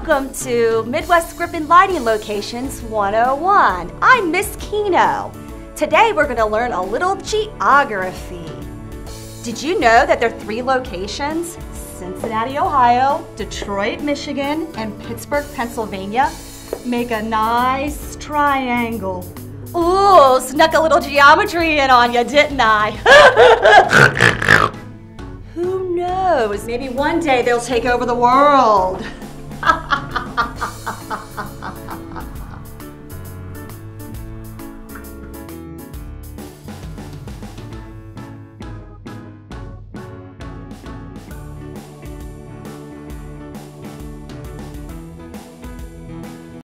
Welcome to Midwest Grip and Lighting Locations 101. I'm Miss Keno. Today we're going to learn a little geography. Did you know that there are 3 locations? Cincinnati, Ohio, Detroit, Michigan, and Pittsburgh, Pennsylvania make a nice triangle. Ooh, snuck a little geometry in on you, didn't I? Who knows? Maybe one day they'll take over the world.